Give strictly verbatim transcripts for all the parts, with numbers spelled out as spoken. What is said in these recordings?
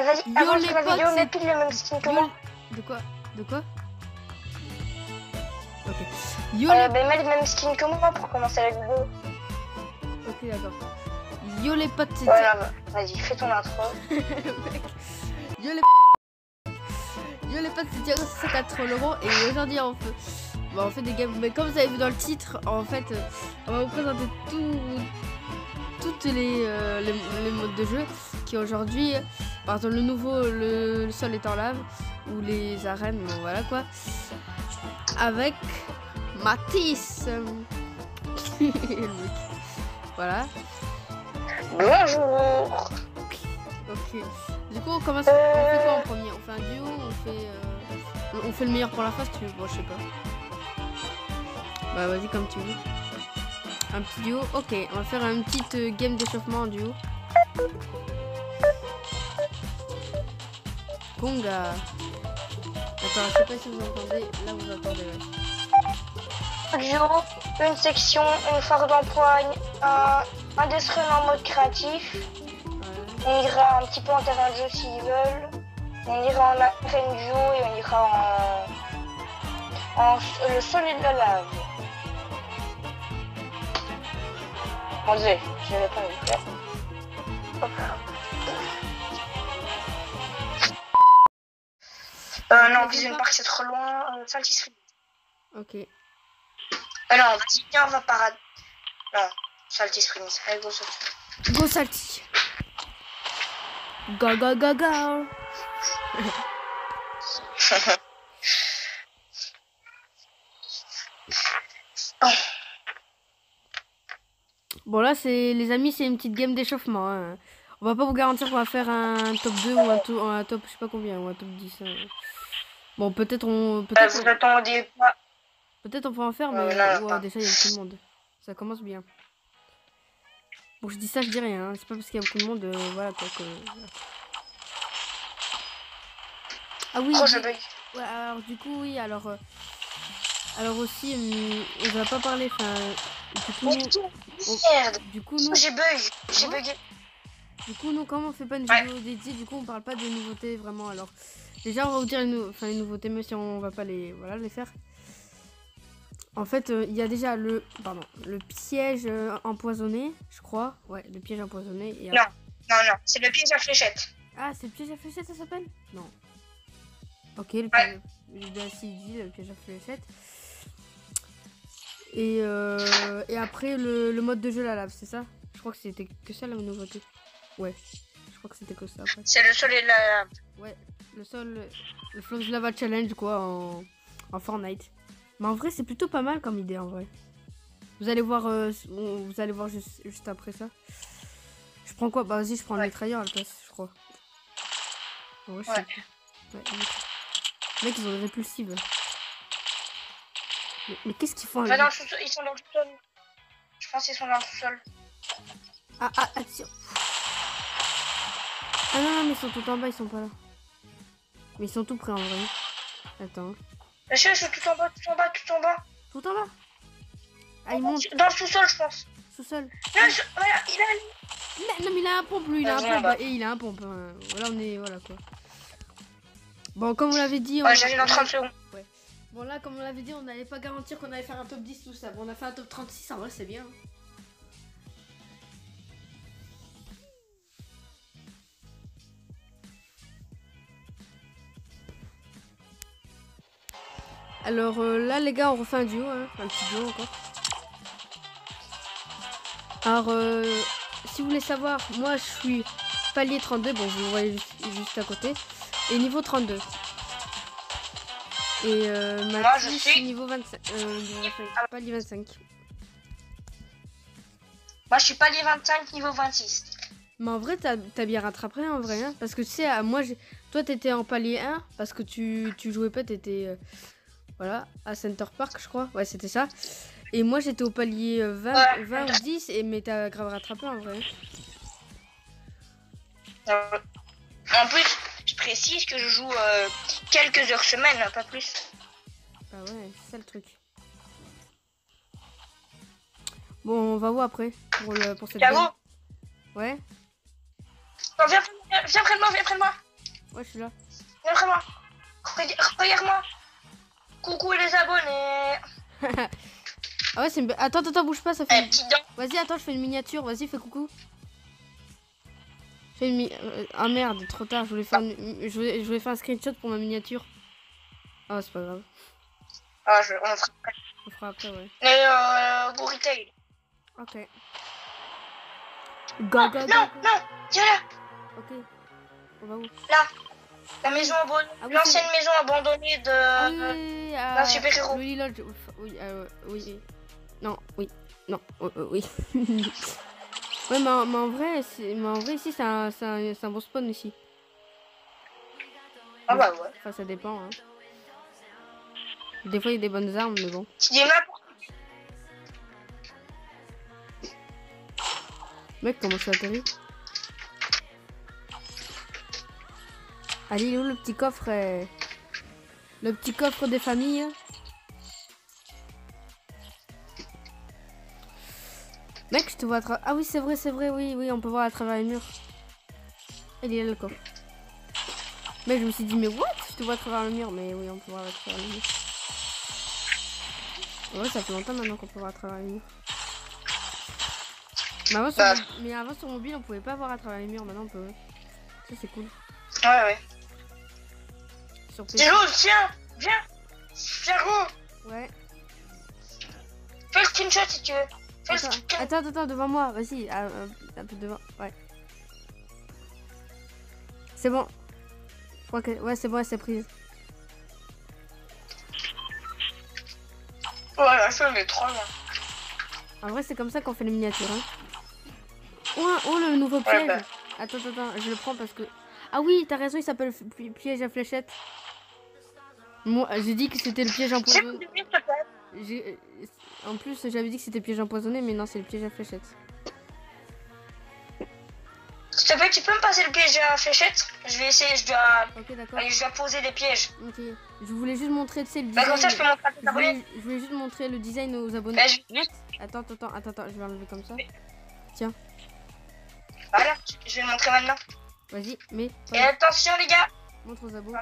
vas-y, Yo avant les de faire la potes, vidéo, c'est- mets pile le même skin que Yo- moi. De quoi De quoi Ok. Yo Euh, les... ben mets le même skin que moi pour commencer la vidéo. Ok, d'accord. Yo les potes, c'est... Ouais, non, vas-y, fais ton intro. Mec. Yo les... Yo les potes, c'est Thiago soixante quatre Laurent et aujourd'hui on fait... Bon, on fait des games, mais comme vous avez vu dans le titre, en fait, euh, on va vous présenter tout... toutes les, euh, les, les modes de jeu qui aujourd'hui, par exemple le nouveau, le, le sol est en lave, ou les arènes, bon, voilà quoi, avec Matisse. Voilà. Bonjour. Ok. Du coup, on commence. On fait quoi en premier? On fait un duo, on fait, euh, on fait le meilleur pour la fin si tu veux. Bon, je sais pas. Bah vas-y comme tu veux. Un petit duo. Ok, on va faire une petite euh, game d'échauffement en duo. Conga. Attends, je sais pas si vous entendez. Là, vous entendez. Ouais. Duo, une section, une farde d'empoigne, un, un death run en mode créatif. Ouais. On ira un petit peu en terrain de jeu s'ils veulent. On ira en arène duo et on ira en, en le sol et de la lave. Mon dieu, je vais pas le faire. Hop. Euh, non, Vision Park c'est trop loin. Euh, Salty Springs. Ok. Alors, vas-y, viens, on va parade. Non, Salty Springs. Allez, go, Salty. Go Salty. Go go go go. Oh. Bon là c'est les amis, c'est une petite game d'échauffement. Hein. On va pas vous garantir qu'on va faire un top deux ou un, to un top je sais pas combien ou un top dix. Hein. Bon peut-être on peut Euh, vous attendez pas. peut-être on peut en faire mais Euh, non, ouais, non, déjà il y a beaucoup de monde. Ça commence bien. Bon je dis ça je dis rien. Hein. C'est pas parce qu'il y a beaucoup de monde euh, voilà quoi que. Ah oui. oh, je bug. Ouais, alors du coup oui alors euh, alors aussi hum, on va pas parler enfin du coup Mais nous, putain, on, merde. du coup nous J'ai bug. J'ai Ouais. bugué. Du coup, nous, comme on fait pas une Ouais. vidéo dédiée, du coup, on parle pas des nouveautés vraiment. Alors, déjà, on va vous dire les, nou enfin, les nouveautés, même si on va pas les, voilà, les faire. En fait, il euh, y a déjà le, pardon, le piège euh, empoisonné, je crois. Ouais, le piège empoisonné. Et Non, non, non, c'est le piège à fléchette. Ah, c'est le piège à fléchette, ça s'appelle? Non. Ok, le Ouais. piège, j'ai bien assez dit, le piège à fléchette. Et, euh, et après, le, le mode de jeu la lave, c'est ça? Je crois que c'était que ça la nouveauté. Ouais, je crois que c'était que ça après. C'est le soleil de la lave. Ouais, le sol, le Flow Lava Challenge quoi en, en Fortnite. Mais en vrai, c'est plutôt pas mal comme idée en vrai. Vous allez voir, euh, vous allez voir juste, juste après ça. Je prends quoi? Bah vas-y, je prends Ouais. le mitrailleur à la place, je crois. En vrai, Ouais. ouais, les mecs, ils ont des répulsives. Mais, mais qu'est-ce qu'ils font Va là? dans le sous-sol, ils sont dans le sous-sol. Je pense qu'ils sont dans le sous-sol. Ah, ah, attention. Ah non, non, mais ils sont tout en bas, ils sont pas là. Mais ils sont tout près en vrai. Attends. La chaise, ils sont tout en bas, tout en bas, tout en bas. Tout en bas. Ah, ils montent Dans le sous-sol, je pense. sous-sol. Non, je... voilà, il a... Mais, non, mais il a un pompe, lui, il a un Vas-y, pompe. bah. Et il a un pompe. Hein. Voilà, on est. Voilà quoi. Bon, comme on l'avait dit. On... Ouais, j'arrive dans trente secondes. Ouais. Bon, là, comme on l'avait dit, on n'allait pas garantir qu'on allait faire un top dix, tout ça. Bon, on a fait un top trente-six, en vrai, c'est bien. Alors euh, là, les gars, on refait un duo, hein. Un petit duo encore. Alors, euh, si vous voulez savoir, moi, je suis palier trente-deux. Bon, vous le voyez juste, juste à côté. Et niveau trente-deux. Et euh, ma Moi, je fiche, suis- niveau vingt-cinq. Euh, niveau vingt-cinq. Palier vingt-cinq. Moi, je suis pas les vingt-cinq, niveau vingt-six. Mais en vrai, t'as as bien rattrapé en vrai. Hein, parce que tu sais, à moi, j'ai- toi, t'étais en palier un. Parce que tu, tu jouais pas, t'étais. Euh, voilà, à Center Park, je crois. Ouais, c'était ça. Et moi, j'étais au palier euh, vingt, Ouais. vingt ou dix. Et, mais t'as grave rattrapé en vrai. Euh, En plus, je précise que je joue euh, quelques heures semaine, pas plus. Ah ouais, c'est ça le truc. Bon, on va où après pour, le, pour cette Thiago, game. Ouais. non, viens, viens, viens près de moi, viens près de moi. Ouais, je suis là. Montre-moi. Reg- Regarde-moi. Coucou les abonnés. Ah ouais, c'est une... Attends, attends, attends, bouge pas, ça fait... Eh, une- petite dent. Vas-y, attends, je fais une miniature. Vas-y, fais coucou. Je fais une mi... euh, Ah merde, trop tard. Je voulais faire une... je voulais... je voulais faire un screenshot pour ma miniature. Ah, c'est pas grave. Ah, je... on fera après. On fera après, ouais. Mais euh, go retail. Ok. Go, Non, go, go, non, go. non. Viens là. Ok. On va où? Là. La maison abandonnée. Ah oui, L'ancienne maison abandonnée de... Ah oui, oui, oui, d'un ah, super-héros. Oui, Lodge. Oui, euh, oui. Non, oui. Non, euh, euh, oui. Ouais, mais, en- mais en vrai, c'est- mais en vrai, ici, c'est un, c'est un, c'est un bon spawn ici. Ah bah ouais. Enfin, ça dépend. Hein. Des fois, il y a des bonnes armes, mais bon. Tu dis n'importe. Mec, comment ça atterrit? Allez, il est où le petit coffre euh, Le petit coffre des familles? Mec, je te vois à travers... Ah oui, c'est vrai, c'est vrai, oui, oui, on peut voir à travers les murs. Il est là, le coffre. Mais je me suis dit, mais what? Je te vois à travers le mur, mais oui, on peut voir à travers le mur. Ouais, ça fait longtemps maintenant qu'on peut voir à travers les murs. Mais avant, sur, Bah. mo- mais avant sur mobile, on pouvait pas voir à travers les murs, maintenant on peut. Ça, c'est cool. Ouais, ouais. Sur P C. Hello, tiens. Viens. Viens, gros. Ouais. Fais le screenshot si tu veux. Fais le Attends, screenshot. attends, attends, devant moi, vas-y, un, un- un peu devant, ouais. C'est bon. Je crois que, ouais, c'est bon, elle s'est prise. Ouais, la chose est trop bien. En vrai, c'est comme ça qu'on fait les miniatures, hein. Oh, oh, le nouveau Ouais, piège. bah. Attends, attends, attends, je le prends parce que... Ah oui, t'as raison, il s'appelle f- pi- piège à fléchette. Moi, j'ai dit que c'était le piège C'est empoisonné. plus vite, s'il te plaît. J'ai- En plus, j'avais dit que c'était piège empoisonné, mais non, c'est le piège à fléchette. S'il te plaît, tu peux me passer le piège à fléchette? Je vais essayer, je dois... Ok, d'accord. Allez, je dois poser des pièges. Ok. Je voulais juste montrer, tu sais, le Bah, design. comme ça, je peux montrer à tes Je abonnés. voulais, je voulais juste montrer le design aux abonnés. Bah, je... What? Attends, attends, attends, attends, attends, je vais enlever comme ça. Voilà, je vais le montrer maintenant. Vas-y, mais Et attention, les gars. montre aux abos.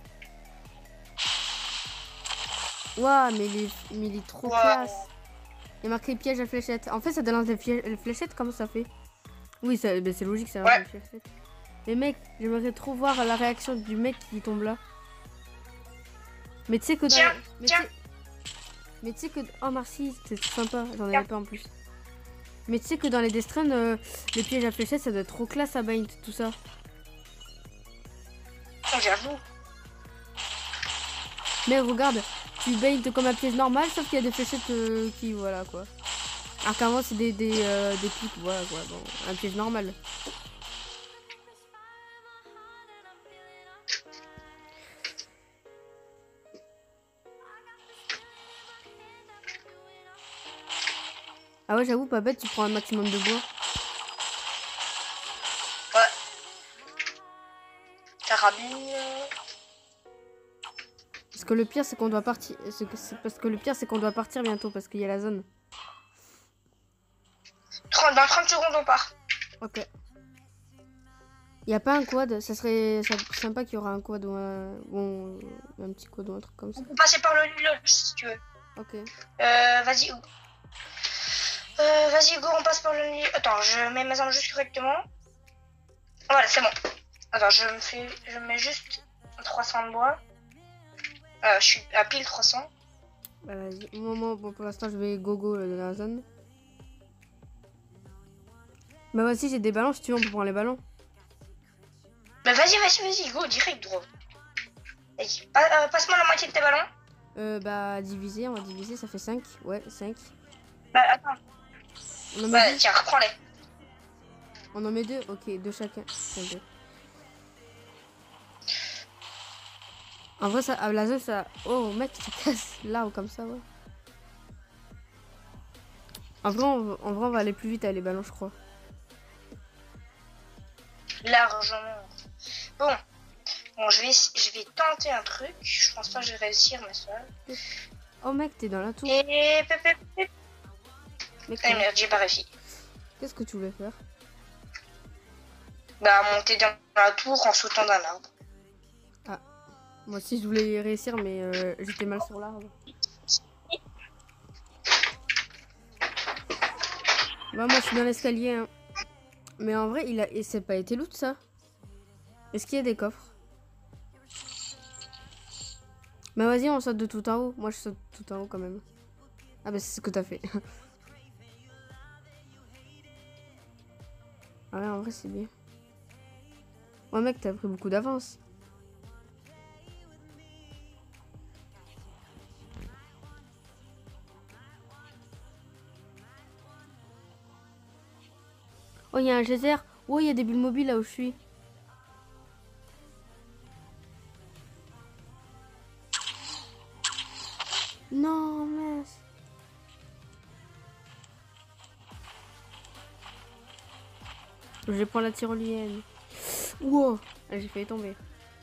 Waouh, mais il est, mais il est trop Wow. classe. Il y a marqué piège à fléchette. En fait, ça te lance des pièges- les fléchettes, comment ça fait? Oui, ça- ben, c'est logique, ça lance Ouais. des fléchettes. Mais mec, j'aimerais trop voir la réaction du mec qui tombe là. Mais tu sais que dans... Tiens, mais tiens. tu sais- Mais tu sais que... Oh merci, c'est sympa, j'en Tiens. avais pas en plus. Mais tu sais que dans les Death Strand, euh, les pièges à fléchettes, ça doit être trop classe à bind, tout ça. Oh, j'avoue. Mais regarde, tu baignes comme un piège normal, sauf qu'il y a des fléchettes euh, qui, voilà quoi. Alors qu'avant c'est des, des, euh, des pics, voilà quoi, bon, un piège normal. Ah ouais, j'avoue, pas bête, tu prends un maximum de bois. Ouais. Carabine. Parce que le pire c'est qu'on doit partir, c'est que- c'est parce que le pire c'est qu'on doit partir bientôt parce qu'il y a la zone. trente Dans trente secondes, on part. Ok. Y a pas un quad, ça serait ça- sympa qu'il y aura un quad ou un, bon, un petit quad ou un truc comme ça. On peut passer par le lodge si tu veux. Ok. Euh, vas-y, Hugo. Euh, vas-y, Hugo, on passe par le lit. Attends, je mets ma arme juste correctement. Voilà, c'est bon. Attends, je me fais, je mets juste trois cents de bois. Euh, je suis à pile trois cents. Bah vas-y. Moi, moi, bon, pour l'instant, je vais gogo euh, dans la zone. Bah voici, j'ai des ballons. Si tu veux, on peut prendre les ballons. Bah vas-y, vas-y, vas-y, go, direct, gros. Vas-y, pa- euh, passe-moi la moitié de tes ballons. Euh, bah diviser, on va diviser, ça fait cinq. Ouais, cinq. Bah attends. On en met Bah deux. tiens, reprends-les. On en met deux. Ok, deux chacun. Tiens, deux. En vrai, ça, à la zone, ça... Oh, mec, tu casses là ou comme ça, ouais. En vrai, on, en vrai, on va aller plus vite avec les ballons, je crois. Largement. Bon. Bon, je vais, je vais tenter un truc. Je pense pas que je vais réussir, mais ça. Oh, mec, t'es dans la tour. Et... pep, pep, pep. Mec, Ah merde, j'ai pas réussi. qu'est-ce que tu voulais faire? Bah monter dans la tour en sautant d'un arbre. Ah. Moi aussi je voulais réussir mais euh, j'étais mal sur l'arbre. Bah, moi je suis dans l'escalier hein. Mais en vrai il a et c'est pas été loot ça. Est-ce qu'il y a des coffres? Bah vas-y on saute de tout en haut. Moi je saute tout en haut quand même. Ah bah c'est ce que t'as fait. Ah ouais en vrai c'est bien. Ouais mec t'as pris beaucoup d'avance. Oh il y a un geyser. Oh il y a des bulles mobiles là où je suis. Non mince. Je prends la tyrolienne. Wow, j'ai failli tomber.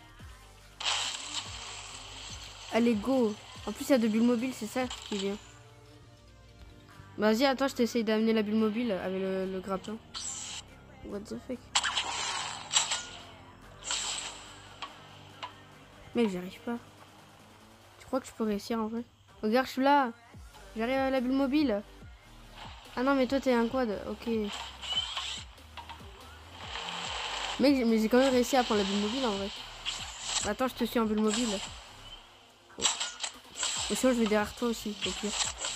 Allez go. En plus il y a de bulles mobiles, c'est ça qui est bien. Vas-y attends, je t'essaye d'amener la bulle mobile avec le, le grappin. What the fuck. Mec j'arrive pas. Tu crois que je peux réussir en vrai? Regarde je suis là. J'arrive à la bulle mobile. Ah non mais toi t'es un quad. Ok. Mec mais j'ai quand même réussi à prendre la bulle mobile en vrai. Attends je te suis en bulle mobile. Oh. Et sinon je vais derrière toi aussi au pire.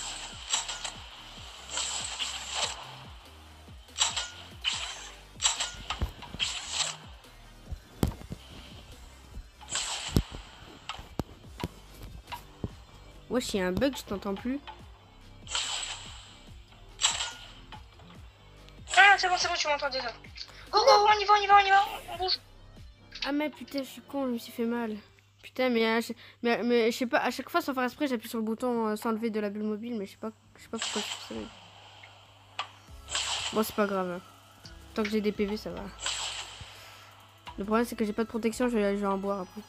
Wesh, il y a un bug, je t'entends plus. Ah, c'est bon, c'est bon, tu m'entends déjà. Go, go, on y va, on y va, on y va, on bouge. Ah, mais putain, je suis con, je me suis fait mal. Putain, mais, euh, je, mais, mais je sais pas, à chaque fois sans faire exprès, j'appuie sur le bouton euh, sans lever de la bulle mobile, mais je sais pas, je sais pas pourquoi je fais ça. Bon, c'est pas grave. Hein. Tant que j'ai des P V, ça va. Le problème, c'est que j'ai pas de protection, je vais, je vais en boire après.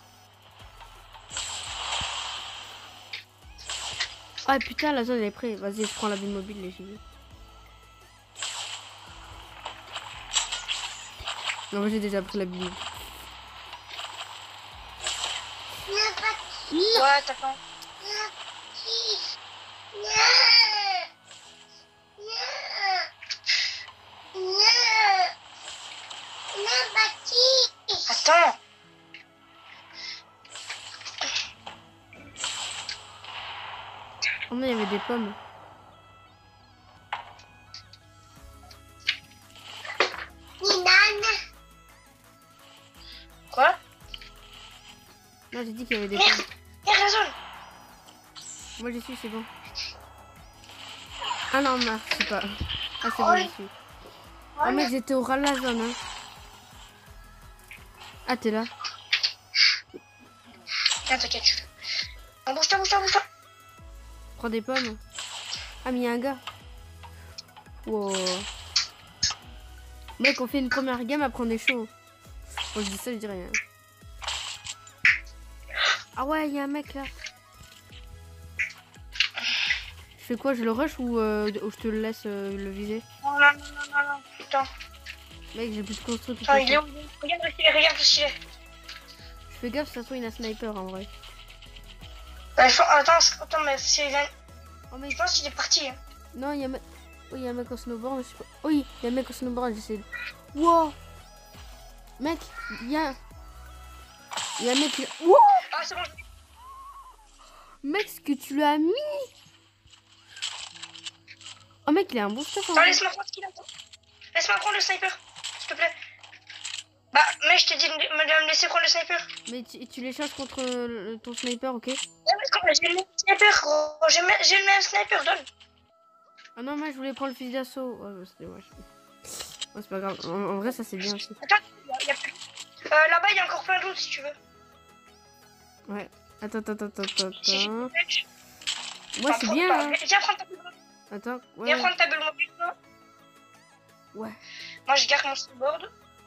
Ah putain, la zone elle est prête. Vas-y, je prends la bulle mobile, les filles. Non, moi j'ai déjà pris la bulle. Ouais, t'as pas. Attends. Oh mais il y avait des pommes. Quoi? Non, j'ai dit qu'il y avait des Merde, pommes. merde la zone. Moi j'y suis, c'est bon. Ah non, non, c'est pas. Ah c'est Oh, bon, j'y suis. Oh mec, j'étais au ras de la zone. Hein. Ah t'es là. Tiens, t'inquiète, je suis là. Oh, bouge-toi, bouge-toi, bouge-toi. Prends des pommes. Ah mais il y a un gars. Wow. Mec, on fait une première game, après on est chaud. Moi je dis ça, je dis rien. Ah ouais, il y a un mec là. Je fais quoi? Je le rush ou, euh, ou je te le laisse euh, le viser? Non, non, non, non, non, non, putain. Mec, j'ai plus de construit. Attends, il est où? Regarde, regarde où il est. Je fais gaffe, ça soit une sniper en vrai. Bah, je... Attends, attends, mais c'est... Oh mec. Je pense qu'il est parti. Hein. Non, il y a... Oui, il y a un mec au snowboard, mais je sais pas... Oui, il y a un mec au snowboard, j'essaie de... Wow. Mec, il y a... Il y a un mec qui... Wow. Ah, c'est bon. Mec, ce que tu lui as mis. Oh mec, il a un bon stuff. Attends, laisse-moi prendre ce qu'il a. Laisse-moi prendre le sniper, s'il te plaît. Bah, mais je t'ai dit de me laisser prendre le sniper. Mais tu, tu l'échanges contre le, ton sniper, ok? Ouais, mais j'ai le même sniper, gros. J'ai le même sniper, donne. Ah non, moi je voulais prendre le fusil d'assaut. Ouais, bah, c'était dommage. Oh, c'est pas grave. En, en vrai, ça c'est bien aussi. Attends, y a plus. Euh, là-bas, il y a encore plein d'autres si tu veux. Ouais. Attends, attends, attends, attends. Si Moi, enfin, c'est prends, bien. bah, Hein. Viens prendre ta bulle mobile. Attends, ouais. Viens prendre ta bulle mobile, toi. Ouais. Moi, je garde mon snowboard.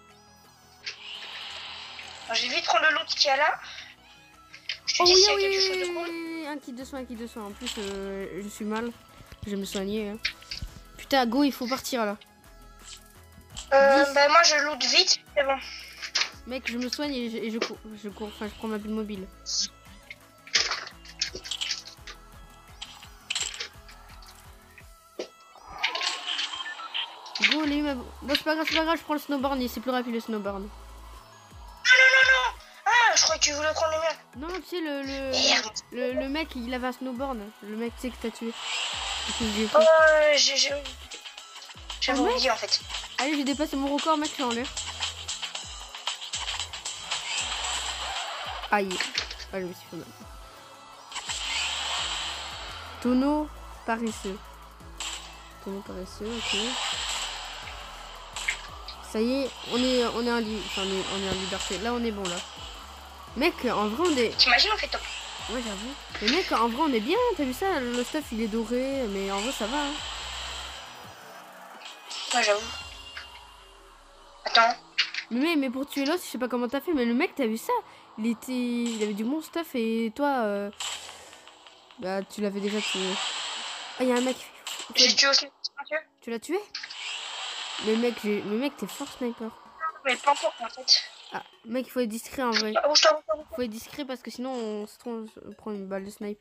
Je vais vite prendre le loot qu'il y a là. Je te Oh dis oui, s'il y a oui, quelque oui, chose de oui, cool. oui, un kit de soin, un kit de soin. En plus, euh, je suis mal. Je vais me soigner. Hein. Putain, go, il faut partir là. Euh, dix. bah, moi, je loot vite. C'est bon. Mec, je me soigne et je, et je cours. Je cours. Enfin, je prends ma bulle mobile. Go, les ma... Bon, c'est pas grave, c'est pas grave, je prends le snowboard. C'est plus rapide le snowboard. Non, non, non, non. Ah, je crois que tu voulais prendre le mien. Non, tu sais, le, le, le, le mec, il avait un snowboard. Le mec, tu sais, que t'as tué. Oh, j'ai... J'avais oh, oublié, en fait. Allez, j'ai dépassé mon record, mec, je suis en l'air. Aïe. Ah, je me suis fait mal. Tonneau paresseux. Tonneau paresseux, ok. Ça y est, on est, on est en li... enfin, on est, on est en liberté. Là, on est bon, là. Mec, en vrai, on est... T'imagines, on fait top. Ouais, j'avoue. Mais mec, en vrai, on est bien. T'as vu ça? Le stuff, il est doré. Mais en vrai, ça va. Hein. Ouais, j'avoue. Attends. Mais, mais pour tuer l'os, je sais pas comment t'as fait. Mais le mec, t'as vu ça? Il était... Il avait du bon stuff. Et toi... Euh... Bah, tu l'avais déjà tué. Ah, il y a un mec. J'ai tué aussi. Tu l'as tué? Mais mec, j'ai... mais mec, t'es fort sniper. Mais pas encore, en fait. Ah, mec, il faut être discret en vrai. Oh, je t'avoue, je t'avoue. Faut être discret parce que sinon on se trompe, on prend une balle de snipe.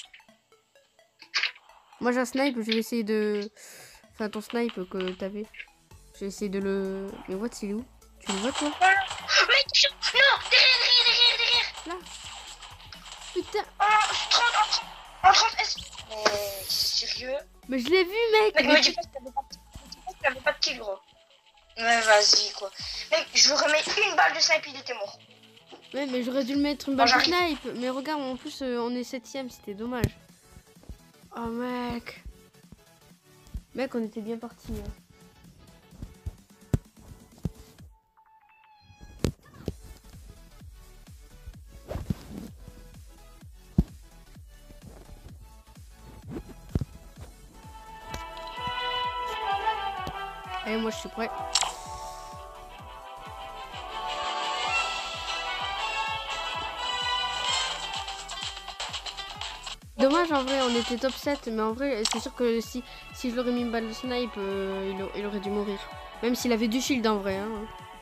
Moi j'ai un snipe, je vais essayer de... Enfin ton snipe que t'avais. Je vais essayer de le... Mais what, il est où? Tu le vois toi? Mec, non, derrière, derrière, derrière, derrière. Là. Putain. En trente, en trente S. Mais c'est sérieux? Mais je l'ai vu mec. Mec, mais me dis pas que t'avais pas de kill gros. Mais vas-y quoi. Mec, je lui remets une balle de snipe, il était mort. Ouais, mais j'aurais dû le mettre une balle de snipe. Mais regarde, en plus euh, on est septième, c'était dommage. Oh mec. Mec, on était bien parti. Hein. Allez, moi je suis prêt. Dommage en vrai, on était top sept, mais en vrai, c'est sûr que si, si je l'aurais mis une balle de snipe, euh, il, a, il aurait dû mourir. Même s'il avait du shield en vrai. Hein.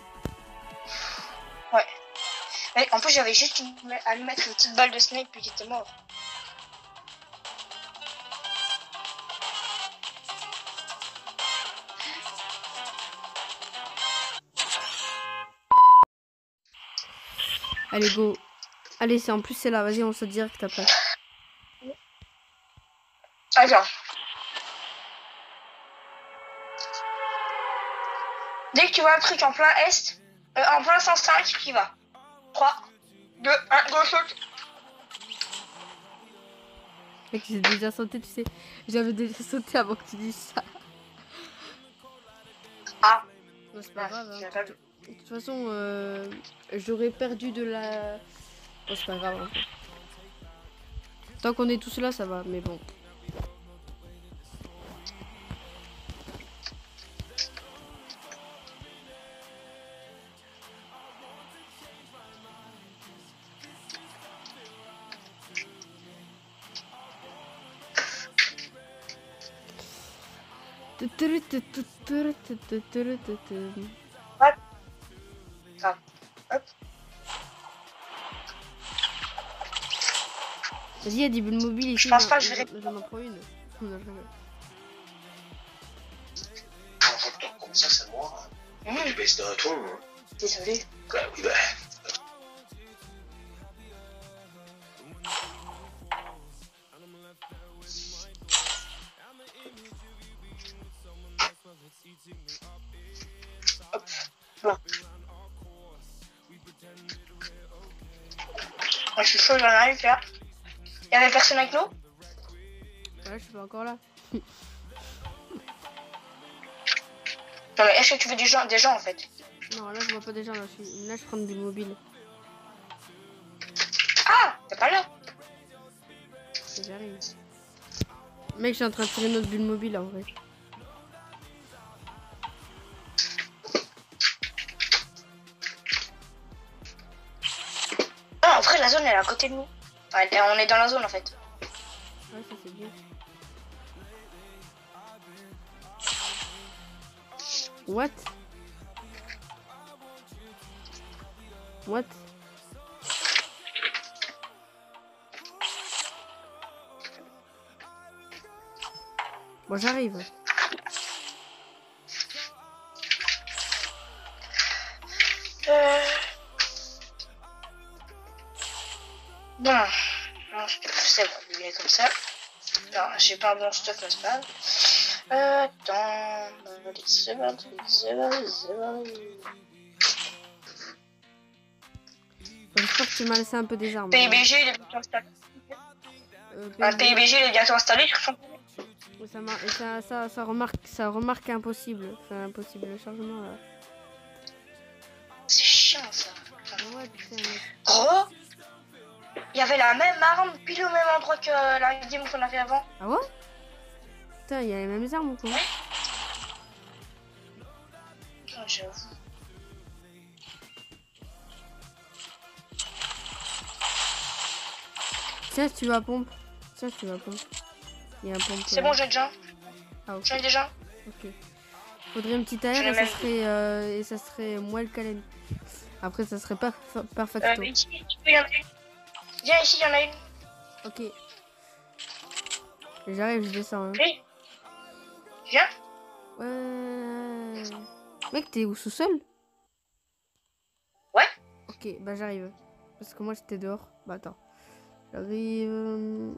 Ouais. Mais en plus, j'avais juste une, à lui mettre une petite balle de snipe, puis il était mort. Allez, go. Allez, c'est en plus c'est là, vas-y, on se direct après. Attends. Dès que tu vois un truc en plein est, euh, en plein sens cinq, tu y vas. trois, deux, un, go saute. Mec, j'ai déjà sauté, tu sais. J'avais déjà sauté avant que tu dises ça. Ah. Non, c'est pas ah, grave. Hein. De toute façon, euh, j'aurais perdu de la... Oh, c'est pas grave. Hein. Tant qu'on est tous là, ça va, mais bon. Hop. Ah. Hop. Vas-y, il y a des bulles mobiles ici. Je pense pas que je vais... J'en en prends une. Comme ça, c'est moi. Hein. Mmh. Tu baisses d'un ton. Hein. Désolé. Bah oui, bah... Hop. Bon. Moi, je suis chaud, j'en arrive là. Il y avait personne avec nous? Ouais, je suis pas encore là. Non mais est-ce que tu veux des gens, des gens en fait? Non, là je vois pas des gens, là je, suis... là, je prends des mobiles. Ah, t'es pas là? J'arrive. Mec, je suis en train de tirer notre bulle mobile en vrai. Non, en vrai la zone elle est à côté de nous. Enfin, on est dans la zone en fait. Ouais, ça c'est bien. What? What? Bon, j'arrive. Euh... Bon, c'est bon, il est comme ça. Non, j'ai pas un bon stuff, mais c'est pas grave. Euh, attends, c'est bon, c'est bon, c'est bon. J'espère que tu m'as laissé un peu des armes. P I B G, il est bientôt installé. Euh, Un P I B G, il est bientôt installé sur son. Oui, ça, mar- et ça, ça, ça remarque, ça remarque impossible. C'est impossible le chargement là. C'est chiant ça. Ouais, putain, mec. Gros, il y avait la même arme pile au même endroit que la game qu'on avait avant. Ah ouais? Putain, il y a les mêmes armes ou quoi? Oh, j'avoue. Tiens, si tu vas pompe. Tiens, si tu vas pompe. Il y a un pompe. C'est bon, j'ai déjà. Ah, ok. J'en ai déjà. Ok. Faudrait une petite air Je et l'ai ça même serait euh, et ça serait moins le calen. Après, ça serait pas Euh, perfecto. ici, il y en a une. Viens ici, il y en a une. Ok. J'arrive, je descends. Hein. Oui. Viens. Ouais. Mec, t'es où, sous-sol? Ouais. Ok, bah j'arrive. Parce que moi j'étais dehors. Bah attends. J'arrive.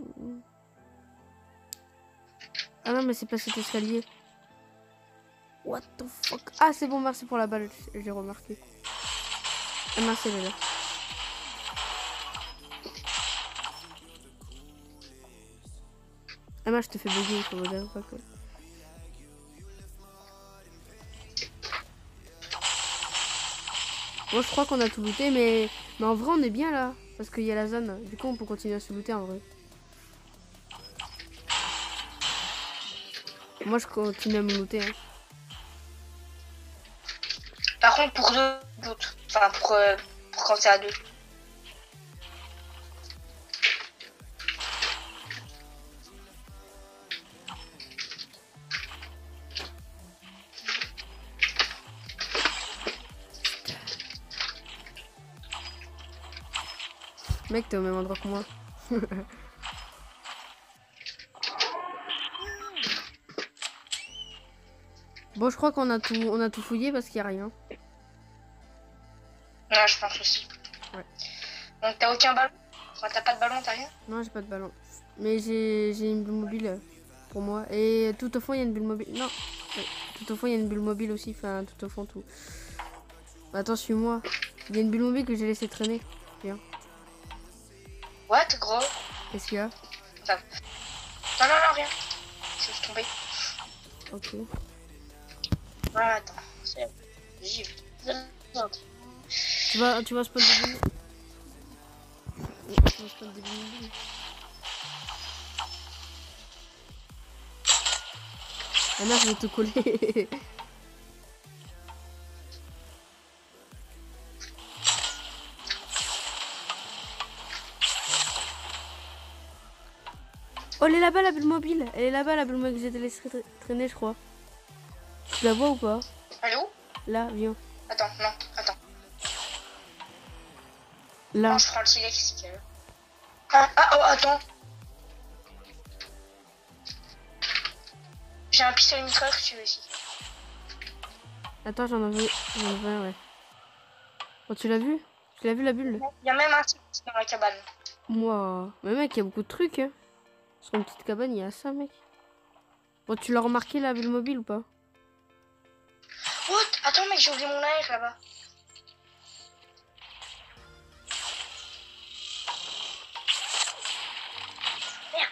Ah non, mais c'est pas cet escalier. What the fuck? Ah, c'est bon, merci pour la balle. J'ai remarqué. Ah, merci, elle est là. Ah, moi je te fais bugger, il faut vous dire pas que. Bon, je crois qu'on a tout looté, mais... mais en vrai, on est bien là. Parce qu'il y a la zone. Du coup, on peut continuer à se looter en vrai. Moi, je continue à me looter. Hein. Par contre, pour deux doutes. Enfin, pour, euh, pour quand c'est à deux. Mec, t'es au même endroit que moi. Bon, je crois qu'on a tout, on a tout fouillé parce qu'il n'y a rien. Ouais, je pense aussi. Ouais. Donc, t'as aucun ballon? Enfin, t'as pas de ballon, t'as rien? Non, j'ai pas de ballon. Mais j'ai j'ai une bulle mobile pour moi. Et tout au fond, il y a une bulle mobile. Non. Ouais. Tout au fond, il y a une bulle mobile aussi. Enfin, tout au fond, tout. Attends, suis-moi. Il y a une bulle mobile que j'ai laissé traîner. Viens. What, gros? Qu'est-ce qu'il y a? Enfin... Non, non, non, rien. Je suis tombé. Ok. Ouais, attends. C'est... J'y vais. Tu vas, tu vas spawn des bulles. Tu vas spawn des bulles. Ah non, je vais te coller. Oh, elle est là-bas la bulle mobile. Elle est là-bas la bulle mobile que j'ai laissé tra traîner, je crois. Tu la vois ou pas? Elle est où? Là, viens. Attends, non, attends. Là. Non, je prends le silex. Ah, ah, oh, attends. J'ai un pistolet mitrailleur si tu veux ici. Attends, j'en avais, j'en avais un, ouais. Oh, tu l'as vu? Tu l'as vu la bulle? Il y a même un truc dans la cabane. Moi. Mais mec, il y a beaucoup de trucs, hein. Sur une petite cabane, il y a ça, mec. Bon, tu l'as remarqué la bulle mobile ou pas? What? Attends, mec, j'ai oublié mon air là-bas. Merde.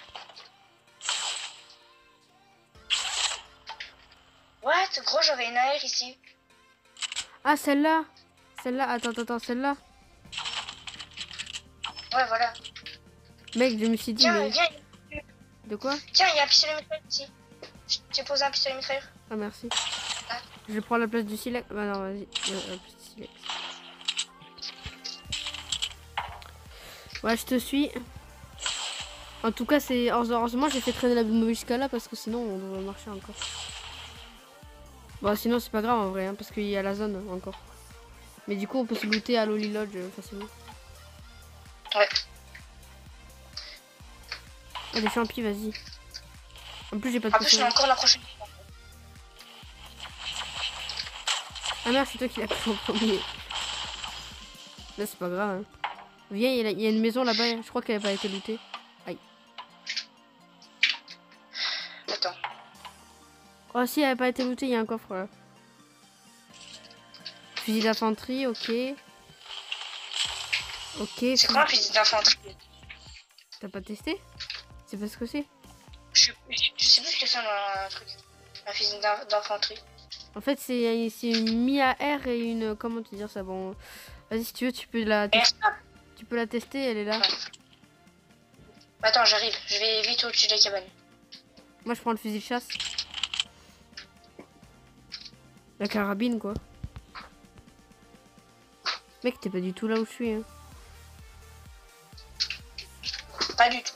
What? Gros, j'avais une A R ici. Ah, celle-là. Celle-là. Attends, attends, attends, celle-là. Ouais, voilà. Mec, je me suis dit, Tiens, mais... viens. De quoi? Tiens, il y a un pistolet mitrailleur ici. Je t'ai posé un pistolet mitrailleur. Ah, merci. Ah. Je prends la place du silex. Bah non, vas-y. Euh, la place du silex. Ouais, je te suis. En tout cas, c'est... Heureusement, j'ai fait traîner la bulle mobile jusqu'à là parce que sinon, on devrait marcher encore. Bon, sinon, c'est pas grave en vrai, hein, parce qu'il y a la zone encore. Mais du coup, on peut se looter à Lolly Lodge euh, facilement. Ouais. Ah, des champis, vas-y. En plus, j'ai pas de En plus, on a encore la prochaine. Ah merde, c'est toi qui l'as pris en premier. Là, c'est pas grave. Hein. Viens, il y, a, il y a une maison là-bas. Je crois qu'elle a pas été lootée. Aïe. Attends. Oh, si, elle a pas été lootée, il y a un coffre là. Fusil d'infanterie, ok. Ok. C'est quoi un fusil d'infanterie? T'as pas testé? C'est pas ce que c'est? je, je, je sais plus ce que c'est un, un truc. Un fusil d'infanterie. En fait, c'est une Mi A R et une... Comment te dire ça? Bon, vas-y, si tu veux, tu peux la tester. Tu peux la tester, elle est là. Ouais. Attends, j'arrive. Je vais vite au-dessus de la cabane. Moi, je prends le fusil de chasse. La carabine, quoi. Mec, t'es pas du tout là où je suis. Hein. Pas du tout.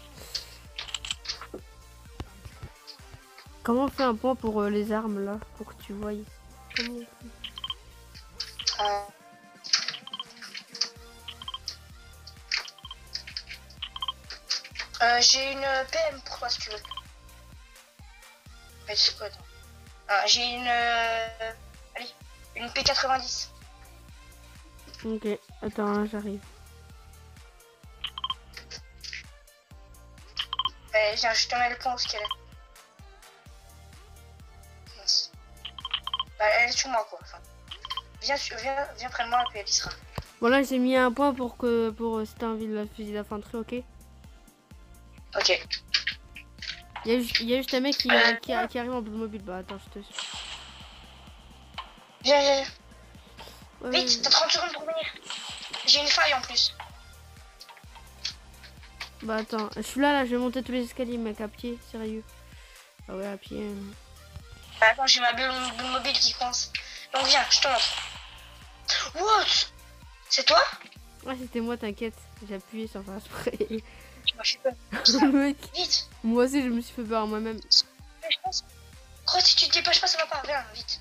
Comment on fait un point pour euh, les armes, là? Pour que tu voies. Comment on fait? Euh... Euh, j'ai une P M pour toi si tu veux. Mais c'est quoi, attends. Ah, j'ai une... Euh... Allez, une P quatre-vingt-dix. Ok, attends, j'arrive. Allez, viens, je te mets le point où ce qu'elle est. Mince. Bah, elle est sur moi, quoi. Enfin, viens, viens, viens près de moi et puis elle y sera. Bon, là, j'ai mis un point pour que... Pour, euh, si t'as envie de la fusil d'infanterie, ok? Ok. Il y, a juste, il y a juste un mec qui, Euh, qui, qui arrive en bleu mobile. Bah, attends, je te... Viens, viens, viens. Ouais, Vite, ouais. t'as trente secondes pour venir. J'ai une faille en plus. Bah, attends, je suis là, là, je vais monter tous les escaliers, mec, à pied, sérieux. Ah ouais, à pied. euh. Bah, attends, j'ai ma bulle bulle mobile qui coince. Donc viens, je te montre. What? C'est toi? Ouais, c'était moi, t'inquiète. J'ai appuyé sans faire exprès. Moi, je suis pas. Mec, Vite. moi aussi, je me suis fait peur moi-même. Je pense. Gros, si tu te dépêches pas, ça va pas. Viens, vite.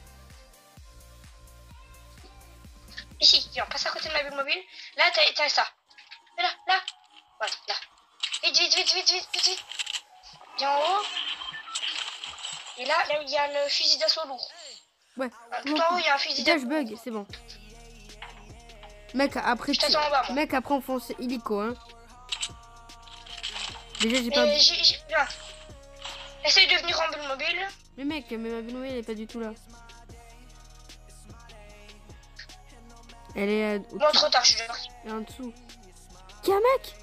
Ici, viens, passe à côté de ma bulle mobile. Là, t'as ça. Là, là. Voilà, là. Vite, vite, vite, vite, vite, vite, vite. Viens en haut. Et là, là, il y a le fusil d'assaut lourd. Ouais. Tout en haut, il y a un fusil Putain, d'assaut. je bug, c'est bon. Mec, après, Je t'attends en bas, moi. mec, après, on fonce illico, hein. Déjà, j'ai pas... Mais j'ai... j'ai- Viens. Essaye de venir en bulle mobile. Mais mec, mais ma bulle mobile, elle est pas du tout là. Elle est... euh, Bon, trop tard, je suis déjà parti. Elle est en dessous. Y'a un mec.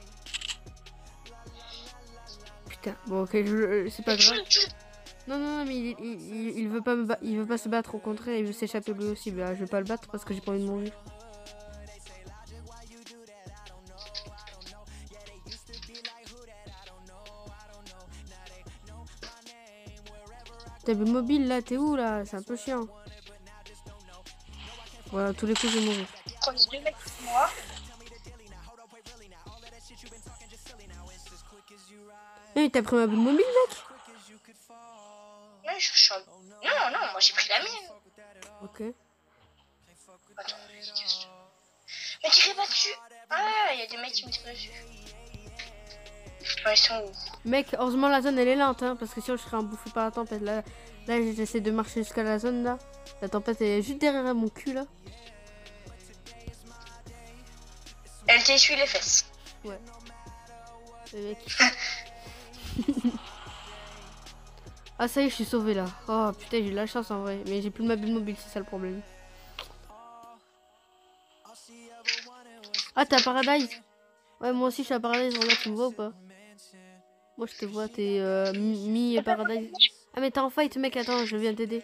Putain, bon, ok, je... c'est pas grave. Non, non, non, mais il, il, il, il veut pas me ba... il veut pas se battre, au contraire, il veut s'échapper lui aussi. Bah, je vais pas le battre parce que j'ai pas envie de mourir. T'as le mobile là, t'es où là? C'est un peu chiant. Voilà, tous les coups je vais mourir. Prenez deux mecs pour moi. Eh, t'as pris ma bulle mobile, mec? Non, je suis en... Non, non, moi j'ai pris la mienne. Ok. Attends, qu'est-ce que... Mais tirez pas dessus. Ah, il y a des mecs qui me tirent dessus. Ouais, ils sont où? Mec, heureusement la zone elle est lente, hein, parce que sinon je serais embouffé par la tempête. Là, là j'essaie de marcher jusqu'à la zone là. La tempête est juste derrière mon cul là. Elle t'essuie les fesses. Ouais. Le mec. Ah ça y est, je suis sauvé là. Oh putain, j'ai eu de la chance en vrai. Mais j'ai plus de ma bulle mobile, c'est ça le problème. Ah, t'es à Paradise? Ouais, moi aussi je suis à Paradise. Regarde, tu me vois ou pas? Moi je te vois, t'es euh, mi-Paradise. Ah mais t'es en fight mec, attends, je viens t'aider.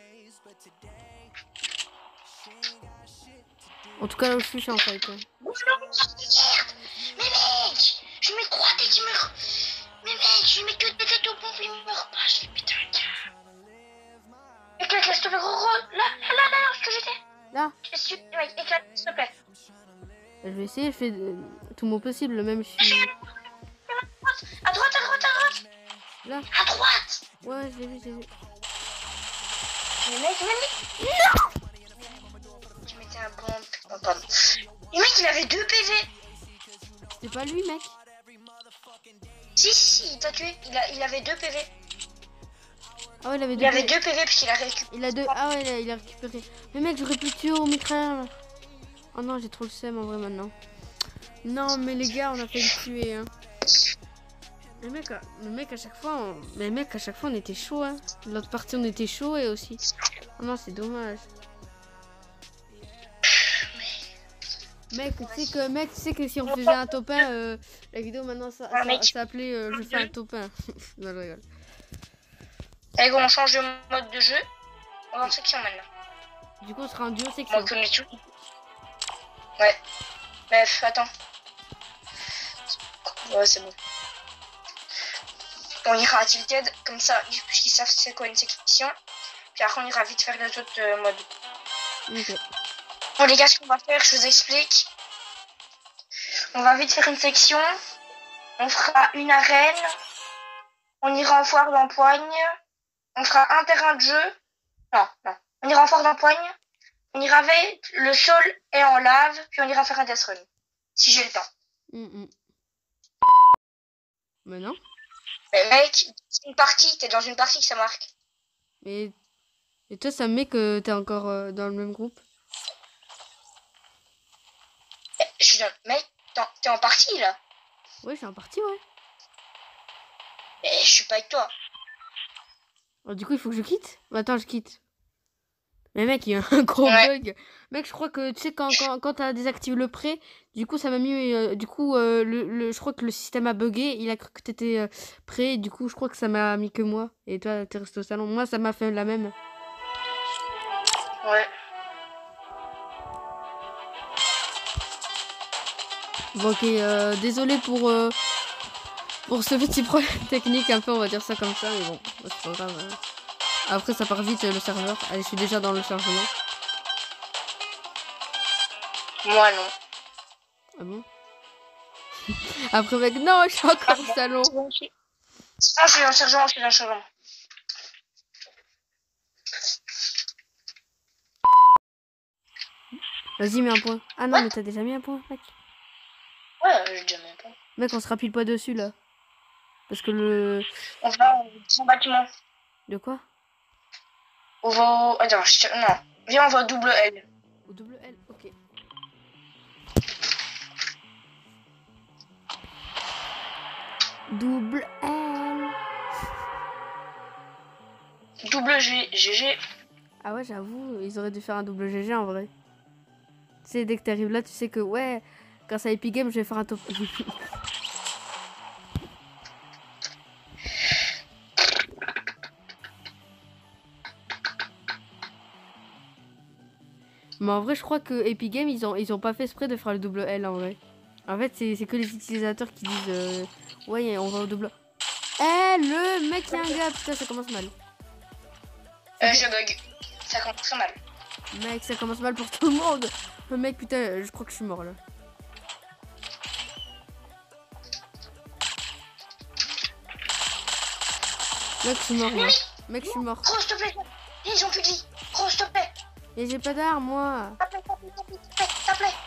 En tout cas là où je suis, je suis en fight. Hein. Mais mec, je mets trois têtes, il meurt. Mais mec, je mets que des têtes au pompe, il meurt pas, je putain de... Éclate, s'il te plaît, gros, gros, là, là, là, là, où est-ce que j'étais? Là? Mec, éclate, s'il te plaît. Je vais essayer, je fais euh, tout mon possible, même je suis... À droite, à droite, à droite. Là? À droite. Ouais, j'ai vu, j'ai vu. Mais mec, mais mec. Non. Je mettais un bombe. Oh, pardon. Le mec, il avait deux P V. C'est pas lui, mec. Si, si, il t'a tué. Il, a, il avait deux P V. Ah ouais, il avait Il deux. avait deux P V parce qu'il a récupéré. Il a deux. Ah ouais, il a, il a récupéré. Mais mec, j'aurais pu le tuer au mitrailleur. Oh non, j'ai trop le seum en vrai maintenant. Non, mais les gars, on a fait le tuer. Hein. Le mec, le mec à chaque fois, on... mais mec à chaque fois on était chaud. Hein. L'autre partie on était chaud et aussi. Oh non, c'est dommage. Mec, tu sais que mec, tu sais que si on faisait un top un, euh, la vidéo maintenant ça, ça, ça s'appelait euh, je fais un top un. Non, je rigole. Allez, go, on change de mode de jeu. On va en section maintenant. Du coup, on sera en duo section. On connaît tout. Ouais. Bref, attends. Ouais, c'est bon. On ira à Tilted, comme ça, puisqu'ils savent c'est quoi une section. Puis après, on ira vite faire les autres euh, modes. Ok. Bon, les gars, ce qu'on va faire, je vous explique. On va vite faire une section. On fera une arène. On ira en foire d'empoigne. On fera un terrain de jeu. Non, non. On ira en foire d'empoigne. On ira avec le sol et en lave. Puis on ira faire un death run. Si j'ai le temps. Mm -mm. Mais non. Mais mec, c'est une partie. T'es dans une partie que ça marque. Mais. Et toi, ça me met que t'es encore euh, dans le même groupe. Je suis dans... Mec, t'es en partie là. Ouais, je suis en partie, ouais. Mais je suis pas avec toi. Alors, du coup, il faut que je quitte. Attends, je quitte. Mais mec, il y a un gros ouais. bug. Mec, je crois que tu sais, quand, quand, quand t'as désactivé le prêt, du coup, ça m'a mis. Euh, du coup, euh, le, le, je crois que le système a bugué. Il a cru que t'étais euh, prêt. Du coup, je crois que ça m'a mis que moi. Et toi, t'es resté au salon. Moi, ça m'a fait la même. Ouais. Bon, ok, euh, désolé pour, euh, pour ce petit problème technique, un peu, on va dire ça comme ça, mais bon, c'est pas grave. Hein. Après, ça part vite, euh, le serveur. Allez, je suis déjà dans le chargement. Moi, non. Ah bon? Après, mec, non, je suis encore au salon. Ah, je suis dans le chargement, je suis dans le chargement. Vas-y, mets un point. Ah non, ouais. Mais t'as déjà mis un point, mec. Ouais, j'ai déjà mis un point. Mec, on se rapile pas dessus, là. Parce que le... On va au bâtiment. De quoi? On va au... Attends, je... non. Viens, on va au double L. Au double L, ok. Double L. Double G, G G. Ah ouais, j'avoue, ils auraient dû faire un double G G en vrai. Tu sais, dès que t'arrives là, tu sais que ouais, grâce à Epic Games, je vais faire un top. Mais en vrai, je crois que Epic Games, ils ont, ils ont pas fait exprès de faire le double L en vrai. En fait, c'est que les utilisateurs qui disent euh, ouais, on va au double. Eh, le mec, il y a un gars, putain, ça commence mal. Euh, je bug. Ça commence très mal. Mec, ça commence mal pour tout le monde. Le mec, putain, je crois que je suis mort là. Mec, je suis mort là. Mec, je suis mort. Gros, s'il te plaît. Ils ont plus dit. Gros, s'il te plaît. Et j'ai pas d'armes, moi. S'il te plaît.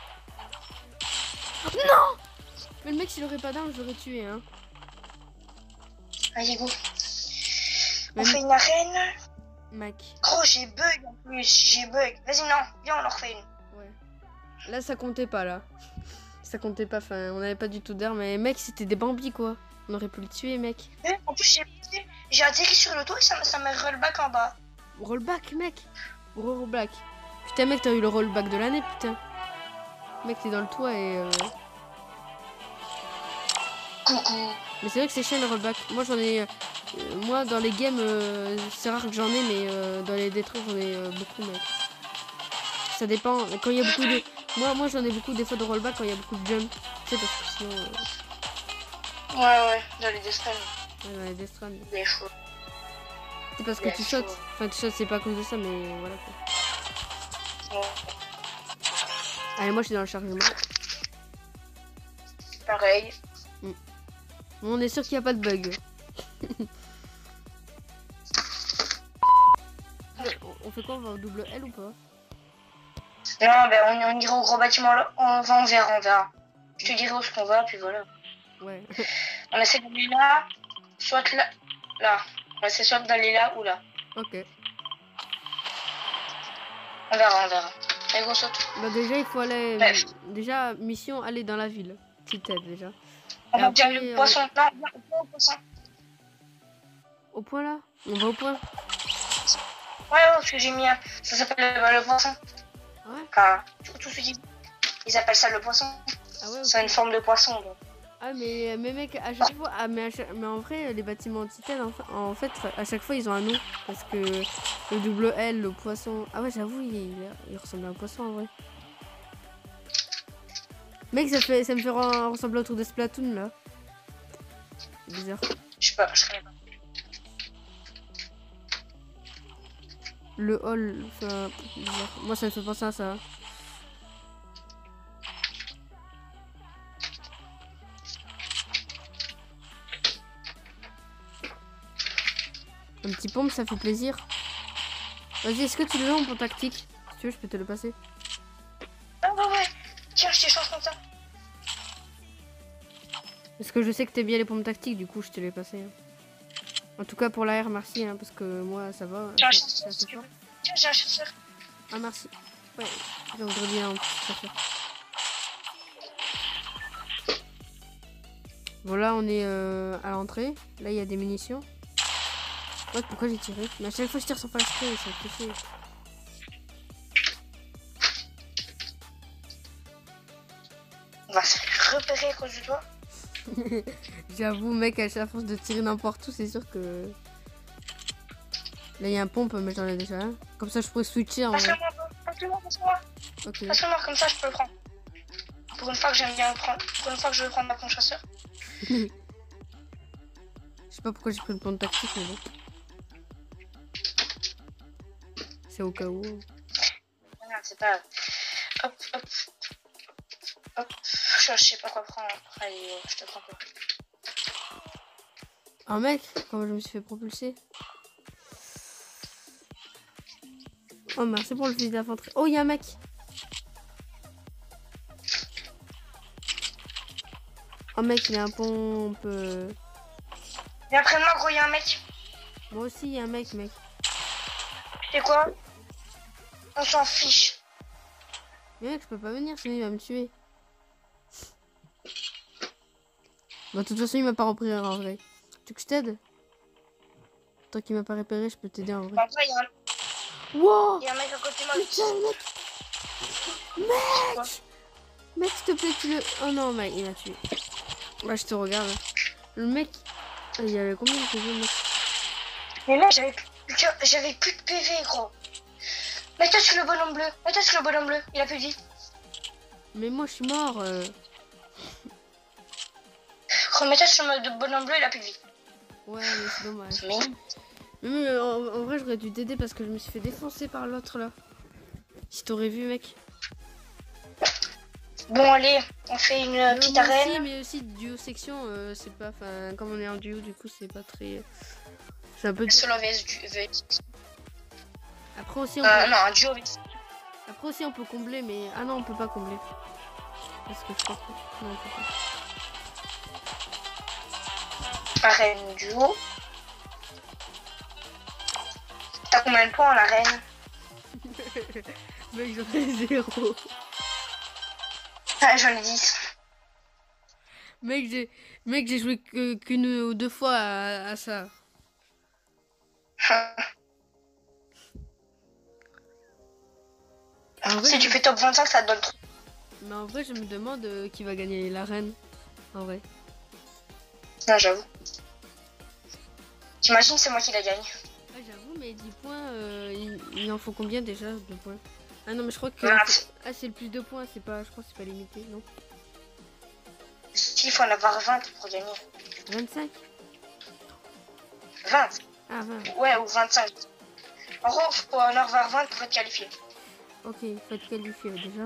Non. Mais le mec, s'il aurait pas d'armes, je l'aurais tué, hein. Allez, go. On Même... fait une arène. Mec. Gros, j'ai bug en plus. J'ai bug. Vas-y, non. Viens, on en refait une. Ouais. Là, ça comptait pas, là. Ça comptait pas. Enfin, on avait pas du tout d'armes. Mais mec, c'était des bambis, quoi. On aurait pu le tuer, mec. En plus, j'ai atterri sur le toit et ça m'a rollback en bas. Rollback, mec. Rollback. Putain, mec, t'as eu le rollback de l'année, putain. Mec, t'es dans le toit et... Euh... Coucou. Mais c'est vrai que c'est chiant le rollback. Moi, j'en ai... Euh, moi, dans les games, euh, c'est rare que j'en ai, mais euh, dans les détruits, j'en ai euh, beaucoup, mec. Ça dépend. Quand il y a beaucoup de... Moi, moi j'en ai beaucoup des fois de rollback quand il y a beaucoup de jump. Tu sais, parce que sinon... Euh... Ouais, ouais, dans les Death Run. Ouais, dans les Death Run. Des chauds. C'est parce que tu sautes. Enfin, tu sautes, c'est pas à cause de ça, mais voilà quoi. Ouais. Allez, moi je suis dans le chargement. Pareil. Mm. Bon, on est sûr qu'il n'y a pas de bug. on fait quoi? On va au double L ou pas? Non, ben on, on ira au gros bâtiment là. On va, on verra, on verra. Je te dirai où est-ce qu'on va, puis voilà. Ouais. On essaie d'aller là, soit là. Là. On essaie soit d'aller là ou là. Ok. On verra, on verra. Allez, gros, saute. Bah déjà, il faut aller... Ouais. Déjà, mission, aller dans la ville. Petite aide, déjà. On Et va dire après, le on- poisson. Non, non, non, le poisson. Au point, là? On va au point? Ouais, ouais, parce que j'ai mis un... Ça s'appelle le, le poisson. Ouais. Enfin, tout, tout ce qu'ils ils appellent ça le poisson. Ah ouais, ok. C'est une forme de poisson. Donc. Ah mais, mais mec, à chaque fois, ah, mais, à chaque- mais en vrai, les bâtiments anti-tel, en, fa- en fait, à chaque fois, ils ont un nom. Parce que le double L, le poisson... Ah ouais, j'avoue, il, il, il ressemble à un poisson, en vrai. Mec, ça, fait, ça me fait ren- ressembler au truc de Splatoon, là. C'est bizarre. Je sais pas, je connais pas. Le hall, ça... bizarre. Moi, ça me fait penser à ça. Un petit pompe, ça fait plaisir. Vas-y, est-ce que tu le veux en pour tactique? Si tu veux, je peux te le passer. Ah ouais, ouais. Tiens, je t'échange comme ça. Parce que je sais que t'aimes bien les pompes tactiques, du coup, je te l'ai passé. hein. En tout cas, pour la R, merci, hein, parce que moi, ça va. Tiens, un ça- chasseur, ça si se tu fait veux. Tiens, j'ai un chasseur. pas. Ah, merci. Ouais, je voudrais bien en plus, ça fait. Voilà, on est euh, à l'entrée. Là, il y a des munitions. Ouais, pourquoi j'ai tiré? Mais à chaque fois, je tire sans faire exprès, ça me fait chier. On va se faire repérer à cause de toi. J'avoue, mec, à chaque force de tirer n'importe où, c'est sûr que... Là, il y a un pompe, mais j'en ai déjà un. Comme ça, je pourrais switcher en vrai. Passe-le-moi, passe-le-moi, passe-le-moi. Ok. Passe-le-moi, comme ça, je peux le prendre. Pour une fois que j'aime bien le prendre. Pour une fois que je veux prendre ma con chasseur. Je sais pas pourquoi j'ai pris le plan de tactique, mais bon. C'est au cas où. Non, c'est pas... Hop, hop. Hop. Je, je sais pas quoi prendre. Allez, euh, je te prends quoi. Un mec, comment je me suis fait propulser. Oh merci pour le fusil d'infanterie. Oh, il y a un mec. Oh mec, il a un pompe. euh. Viens près de moi, gros, y'a un mec. Moi aussi, il y a un mec, mec. Tu sais quoi? On s'en fiche. Mais mec, je peux pas venir, sinon il va me tuer. Bah, de toute façon, il m'a pas repris en vrai. Tu veux que je t'aide? Tant qu'il m'a pas repéré, je peux t'aider en vrai. En vrai, y'a un... Wow! y a un mec à côté de moi. Putain, mec! Quoi? Mec, s'il te plaît, tu le... Oh non, mec, il m'a tué. Bah, je te regarde. Le mec... Ah, il y avait combien de P V, mec? Mais mec, j'avais plus... j'avais plus de P V, gros. Mets-toi sur le bonhomme bleu. Mets-toi sur le bonhomme bleu. Il a plus de vie. Mais moi, je suis mort. euh. Remets-toi sur le bonhomme bleu, il a plus de vie. Ouais, mais c'est dommage. Mais... Mais, mais, en, en vrai, j'aurais dû t'aider parce que je me suis fait défoncer par l'autre, là. Si t'aurais vu, mec. Bon, allez, on fait une euh, Mais petite moi arène. aussi, mais aussi, duo section, euh, c'est pas... Enfin, comme on est en duo, du coup, c'est pas très... C'est un peu... Solo V S du V S. Après aussi, on Euh, peut... non, un duo V S. Après aussi, on peut combler, mais... Ah non, on peut pas combler. Parce que je crois que... Non, on peut pas. Arène duo. T'as combien de points en arène? Mec, j'en ai zéro. Ah, j'en ai dix. Mec, j'ai... Mec, j'ai joué que- qu'une ou deux fois à, à ça. En vrai, Si tu fais top vingt-cinq, ça te donne trop. Mais en vrai, je me demande euh, qui va gagner l'arène. En vrai. Non, j'avoue. T'imagines, c'est moi qui la gagne. Ah, j'avoue, mais dix points, euh, il, il en faut combien déjà de points? Ah non, mais je crois que... Ah, Ah, c'est le plus de points, c'est pas... Je crois que c'est pas limité, non? Si, il faut en avoir vingt pour gagner. vingt-cinq? vingt. Ah, vingt. Ouais, ou vingt-cinq. En gros, faut en avoir vingt pour être qualifié. Ok, il faut être qualifié déjà.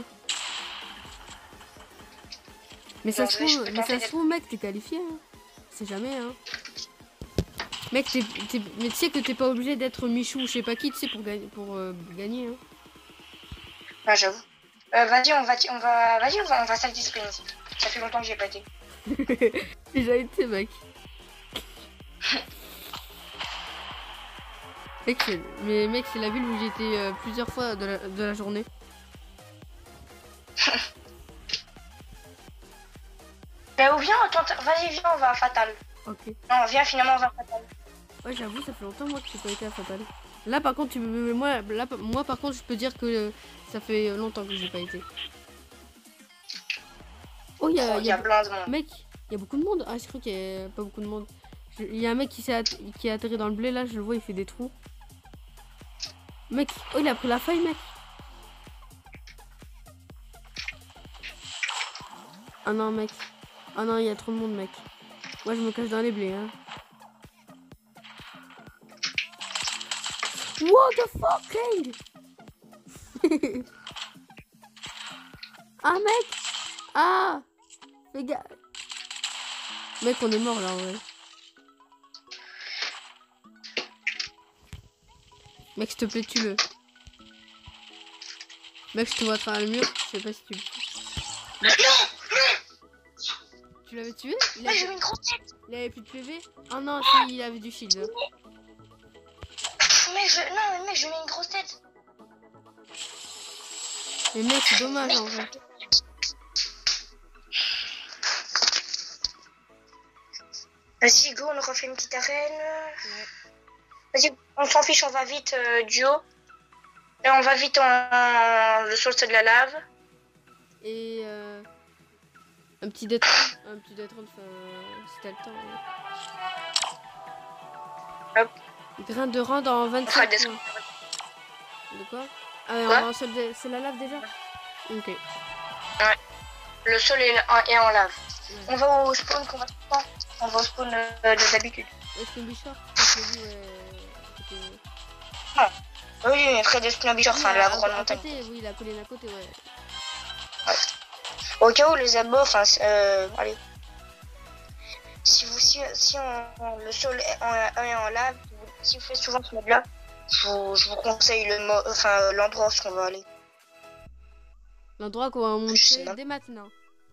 Mais ça Bon, se je vais- je trouve, peux mais ça tenter se d'être- trouve, mec, t'es qualifié, hein. C'est jamais, hein. Mec, t'es, t'es- mais tu sais que t'es pas obligé d'être Michou ou je sais pas qui, tu sais, pour, gagner pour euh, gagner, hein. Ah, j'avoue. Euh, vas-y, on va, on va, vas-y, on va, on va salty springs. Ça fait longtemps que j'ai pas été. J'ai déjà été, mec. Mec, c'est- mais mec, c'est la ville où j'ai été euh, plusieurs fois de la, de la journée. Bah, ou viens, attends, vas-y, viens, on va à Fatal. Ok. Non, viens, finalement, on va à Fatal. Ouais, j'avoue, ça fait longtemps moi que j'ai pas été à Fatal. Là, par contre, tu me, moi, là, moi, par contre, je peux dire que euh, ça fait longtemps que j'ai pas été. Oh, il y a, Oh, il il y a plein de monde. mec, il y a beaucoup de monde. Ah, je crois qu'il y a pas beaucoup de monde. Je- Il y a un mec qui s'est att- qui est atterri dans le blé là, je le vois, il fait des trous. Mec, oh, il a pris la feuille, mec. Ah non, mec. Ah non, il y a trop de monde, mec. Moi, je me cache dans les blés, hein. What the fuck, King? Ah, mec. Ah, les gars. Mec, on est mort là, en vrai. Mec, s'il te plaît, tue-le. Mec, je te vois à travers le mur. Je sais pas si tu le... Tu l'avais tué? Il Mais avait... j'ai mis une grosse tête. il avait plus de P V? Oh non, si, il avait du shield. Mais je, non, mais j'ai mis une grosse tête. Mais mec, c'est dommage en vrai. Vas-y, go, on refait une petite arène. Vas-y, on s'en fiche, on va vite, euh, duo. Là, on va vite en, en- le sol, c'est de la lave. Et euh, un petit détente. Un petit détente, enfin, si t'as le temps. Hop. Grain de rang dans On fera vingt-cinq des... points. De quoi? Ah, ouais, Quoi on va en sol de- c'est la lave déjà? Ok. Le sol est en, est en lave. Ouais. On va au spawn qu'on va pas. On va au spawn euh, de d'habitude. Est-ce que Bichard, je l'ai dit, ouais. c'était- Oui, mais près de Snobby, genre, enfin, Oui, la à- grande à montagne. côté, oui, la colline à côté, ouais. Au cas où les abos, enfin, euh, allez. Si vous, si, si on, on- le sol est en, est en lave, si vous faites souvent ce mode-là, je vous, je vous conseille le mo- enfin, l'endroit où on va aller. L'endroit qu'on va Je sais montrer pas. dès maintenant.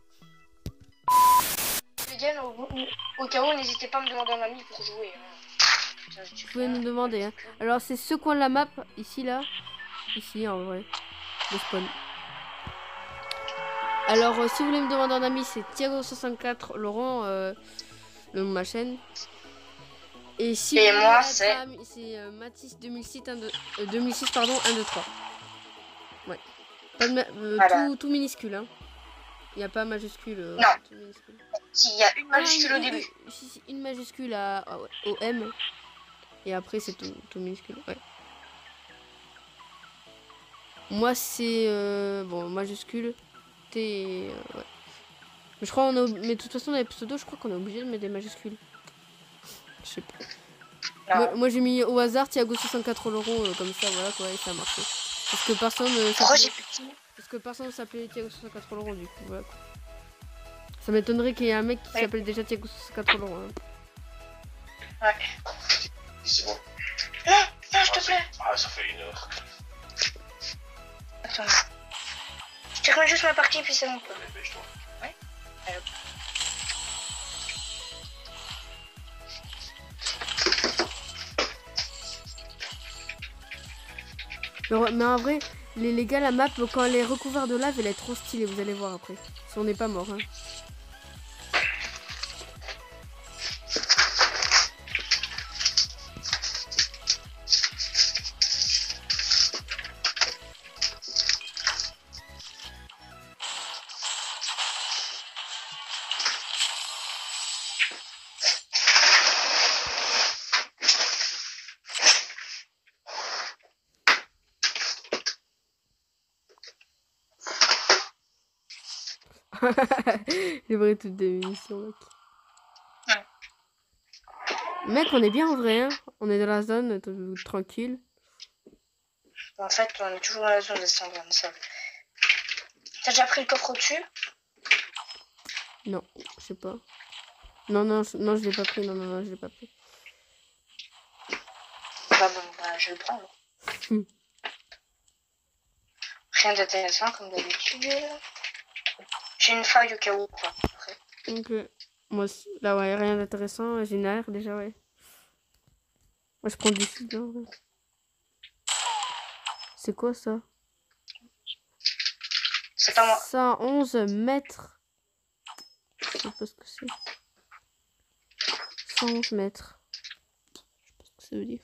Les gars, au, au cas où, n'hésitez pas à me demander un ami pour jouer. hein. Vous pouvez nous demander. Hein. Alors, c'est ce coin de la map, ici, là. Ici, en vrai. Le spawn. Alors, euh, si vous voulez me demander un ami, c'est Thiago soixante-quatre Laurent, euh, le nom de ma chaîne. Et si Et vous voulez moi, être c'est- ami- c'est euh, Mathis deux mille six, un, deux, euh, deux mille six, pardon, un, deux, trois. Ouais. Pas de ma- euh, Voilà. tout, tout minuscule, hein. Il n'y a pas majuscule. euh, Non. tout minuscule. S'il y a une majuscule Ah, au une, début. une- si, si, une majuscule à, à- au M. Et après, c'est tout, tout minuscule. Ouais. Moi, c'est. Euh, bon, majuscule. T. Euh, ouais. Mais je crois on a, mais de toute façon, dans les pseudos, je crois qu'on est obligé de mettre des majuscules. Je sais pas. Non. Moi, moi, j'ai mis au hasard Thiago soixante-quatre Laurent, euh, comme ça, voilà, quoi, et ça a marché. Parce que personne. Euh, Pourquoi j'ai s'appelait- plus de Parce que personne s'appelait Thiago soixante-quatre Laurent, du coup, voilà. Quoi. Ça m'étonnerait qu'il y ait un mec qui Ouais. s'appelle déjà Thiago soixante-quatre Laurent. Hein. C'est bon. Non, non, s'il te plaît. Ah, ça fait une heure. Attends. Je termine juste ma partie, puis c'est bon. Dépêche-toi. Mais, mais en vrai, les, les gars, la map, quand elle est recouverte de lave, elle est trop stylée, vous allez voir après. Si on n'est pas mort. Hein. J'ai vrai toutes des munitions, mec. Ouais. Mec, on est bien en vrai, hein. On est dans la zone, t- tranquille. En fait, on est toujours dans la zone de Sandra, ça. T'as déjà pris le coffre au-dessus? Non, je sais pas. Non, non, je, non, je l'ai pas pris. Non, non, non, je l'ai pas pris. Bah bon, bah je le prends. Hmm. Rien d'intéressant comme d'habitude. J'ai une faille au cas où. Quoi, après. Ok. Moi, là, ouais, rien d'intéressant. J'ai une A R déjà, ouais. Moi, je prends du sud, là, ouais. C'est quoi ça? C'est pas moi. cent onze mètres. Je sais pas ce que c'est. cent onze mètres. Je sais pas ce que ça veut dire.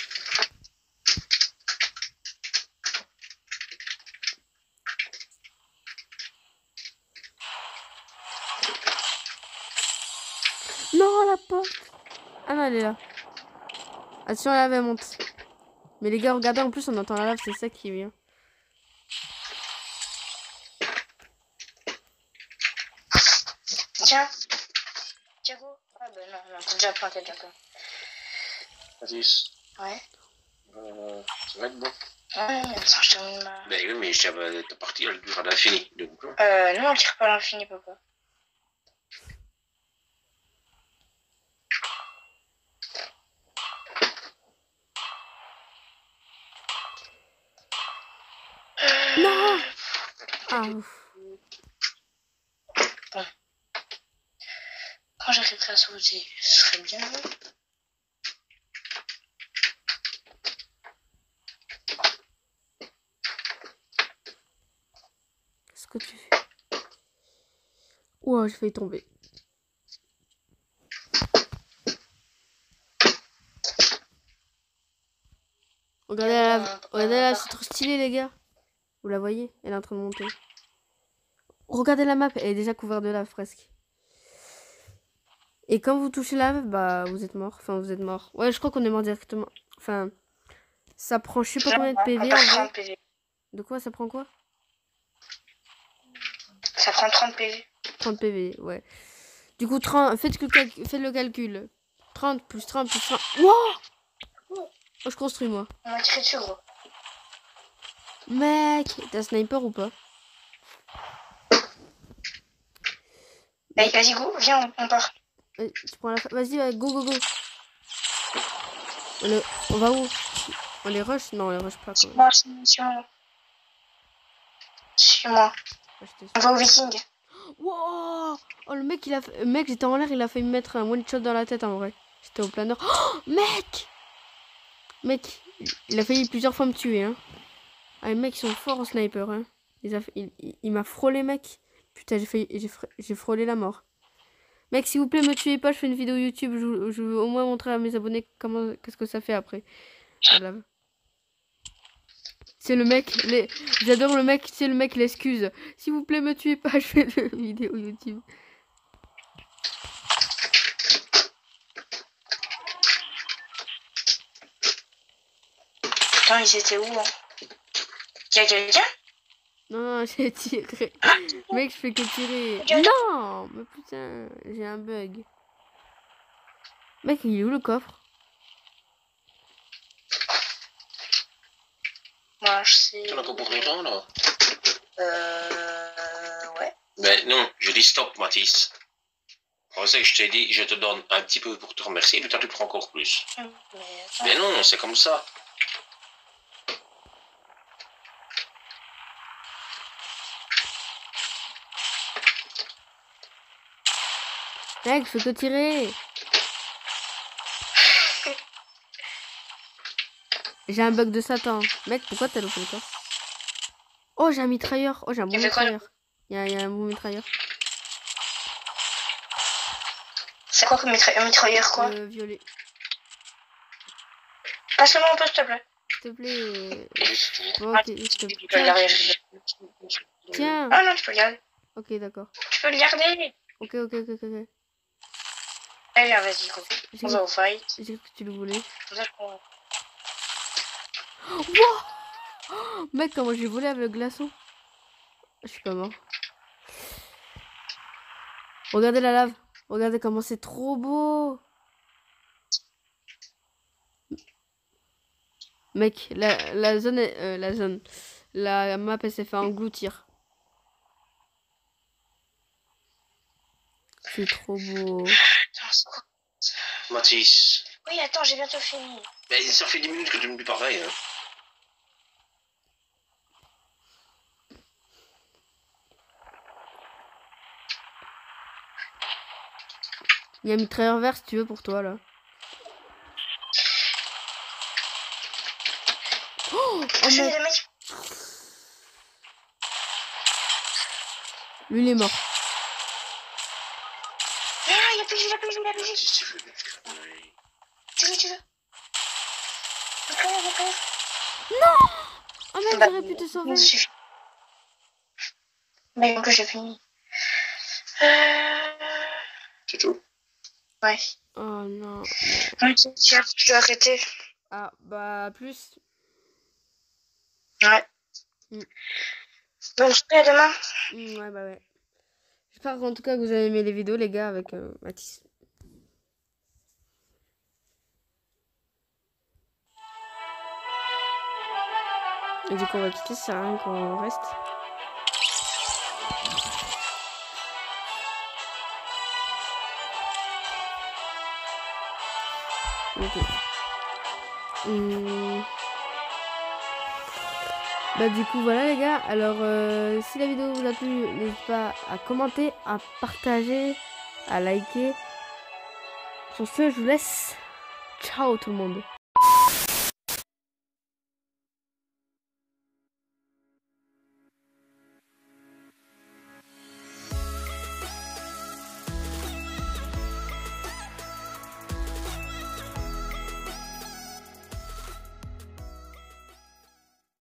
Non, la porte. Ah non, elle est là. Attention, la lave, elle monte. Mais les gars, regardez, en plus, on entend la lave, c'est ça qui est bien. Tiens. Thiago. Ah bah non, non, t'as déjà planté bientôt. Mathis, Ouais. euh, ça va être bon. Ouais, mais ça, je termine ma... Ben oui, mais je t'avais ta partie, elle dure à l'infini. Donc, hein. Euh, non, on tire pas à l'infini, papa. Non. Ah, ouf. Quand j'arriverai à sauter, ce serait bien. Qu'est-ce que tu fais? Ouah, j'ai failli tomber. Regardez la lave. Regardez là, c'est trop stylé, les gars. Vous la voyez? Elle est en train de monter. Regardez la map, elle est déjà couverte de lave presque. Et quand vous touchez la lave, bah vous êtes mort. Enfin, vous êtes mort. Ouais, je crois qu'on est mort directement. Enfin, ça prend je sais pas combien de P V en vrai. P V. De quoi ça prend quoi? Ça prend trente P V. trente P V, ouais. Du coup, trente, faites, le cal... faites le calcul. trente plus trente plus trente. Wow! Oh, je construis moi. On m'a tiré dessus, gros. Mec, t'as sniper ou pas? Allez, vas-y, go, viens, on, on part. Euh, tu prends la... Vas-y, ouais, go, go, go. On, le... on va où? On les rush? Non, on les rush pas quand même. Moi, suis-moi. Suis-moi. On va au viking. Wow! Oh, le mec, il a fait... Mec, j'étais en l'air, il a failli me mettre un one shot dans la tête en vrai. J'étais au planeur. Oh, mec! Mec, il a failli plusieurs fois me tuer, hein. Ah, les mecs, ils sont forts en sniper, hein. Il, a... il... il... il m'a frôlé, mec. Putain, j'ai failli... j'ai fr... j'ai frôlé la mort. Mec, s'il vous plaît, me tuez pas, je fais une vidéo YouTube. Je, je veux au moins montrer à mes abonnés comment, qu'est-ce que ça fait après. C'est le mec, les... j'adore le mec, c'est le mec l'excuse. S'il vous plaît, me tuez pas, je fais une vidéo YouTube. Attends, ils étaient où, hein? Y'a quelqu'un? Non, non, j'ai tiré. Mec, je fais que tirer. Non, mais putain, j'ai un bug. Mec, il est où le coffre? Moi, je sais. Tu en as encore pour longtemps, là? Euh. Ouais. Ben non, je dis stop, Mathis. C'est ça que je t'ai dit, je te donne un petit peu pour te remercier, puis toi tu prends encore plus. Mais, Mais non, c'est comme ça. Mec, je fais que tirer. J'ai un bug de Satan. Mec, pourquoi t'as loupé le coffre? Oh, j'ai un mitrailleur. Oh, j'ai un bon mitrailleur. Il y, a, il y a un bon mitrailleur. C'est quoi comme mitra... mitrailleur, quoi? Euh, violet. Passe-le-moi un peu, s'il te plaît. S'il te plaît. Bon, ok, s'il te plaît. Tiens. Tiens. Ah non, tu peux le garder. Ok, d'accord. Tu peux le garder. Ok, ok, ok, ok. ok. Allez, viens, vas-y, go. On va au fight. J'ai cru que tu le voulais. Comme ça, je prends... Oh, wow. Oh, mec, comment j'ai volé avec le glaçon? Je suis pas mort. Regardez la lave. Regardez comment c'est trop beau. Mec, la, la zone, est, euh, la zone, la map elle s'est fait engloutir. C'est trop beau. Mathis. Oui, attends, j'ai bientôt fini. Mais ça fait dix minutes que tu me dis pareil. Hein. Il y a mitrailleur vert si tu veux pour toi là. Oh, oh Il y mec. a des mecs. Lui il est mort. Ah, il a plus, il a plus, il a plus. Si tu veux, mettre un œil. Tu veux, tu veux. Mitrailleur, mitrailleur. Oh mec, Bah, j'aurais pu te sauver. ça suffit. Bah, donc j'ai fini. Euh... C'est tout. Ouais. Oh non. Ouais, tiens, je dois arrêter. Ah bah plus. Ouais. Mm. Bonne soirée, à demain. Mm, ouais bah ouais. J'espère en tout cas que vous avez aimé les vidéos les gars avec euh, Mathis. Et du coup on va quitter, ça sert à rien qu'on reste. Ok. Hum. Bah du coup voilà les gars, alors euh, si la vidéo vous a plu, n'hésitez pas à commenter, à partager, à liker. Sur ce je vous laisse. Ciao tout le monde.